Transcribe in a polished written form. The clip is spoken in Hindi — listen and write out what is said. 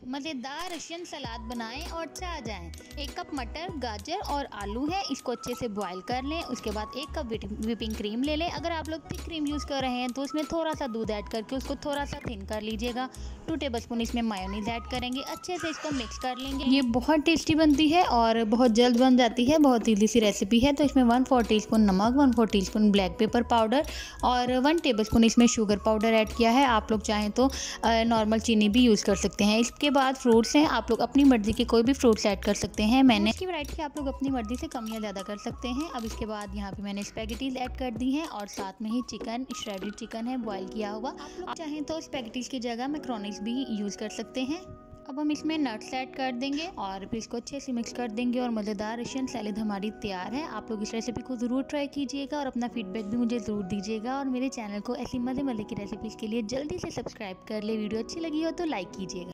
मज़ेदार रशियन सलाद बनाएं और चाह जाएं। 1 कप मटर, गाजर और आलू है, इसको अच्छे से बॉईल कर लें। उसके बाद 1 कप व्हिपिंग क्रीम ले लें। अगर आप लोग थिक क्रीम यूज़ कर रहे हैं तो उसमें थोड़ा सा दूध ऐड करके उसको थोड़ा सा थिन कर लीजिएगा। 2 टेबलस्पून इसमें मायोनीज ऐड करेंगे, अच्छे से इसको मिक्स कर लेंगे। ये बहुत टेस्टी बनती है और बहुत जल्द बन जाती है, बहुत ईजी सी रेसिपी है। तो इसमें 1/4 टीस्पून नमक, 1/4 टीस्पून ब्लैक पेपर पाउडर और 1 टेबलस्पून इसमें शुगर पाउडर ऐड किया है। आप लोग चाहें तो नॉर्मल चीनी भी यूज़ कर सकते हैं। इसके बाद फ्रूट्स हैं, आप लोग अपनी मर्ज़ी के कोई भी फ्रूट्स ऐड कर सकते हैं। मैंने इसकी वैरायटी आप लोग अपनी मर्ज़ी से कम या ज़्यादा कर सकते हैं। अब इसके बाद यहाँ पे मैंने स्पैगेटीज़ ऐड कर दी हैं और साथ में ही चिकन, श्रेडेड चिकन है बॉईल किया हुआ। आप चाहें तो स्पैगेटीज़ की जगह मैक्रोनीज़ भी यूज़ कर सकते हैं। अब हम इसमें नट्स ऐड कर देंगे और फिर इसको अच्छे से मिक्स कर देंगे और मज़ेदार रशियन सैलेड हमारी तैयार है। आप लोग इस रेसिपी को ज़रूर ट्राई कीजिएगा और अपना फीडबैक भी मुझे ज़रूर दीजिएगा। और मेरे चैनल को ऐसी मज़े की रेसिपीज़ के लिए जल्दी से सब्सक्राइब कर ले। वीडियो अच्छी लगी हो तो लाइक कीजिएगा।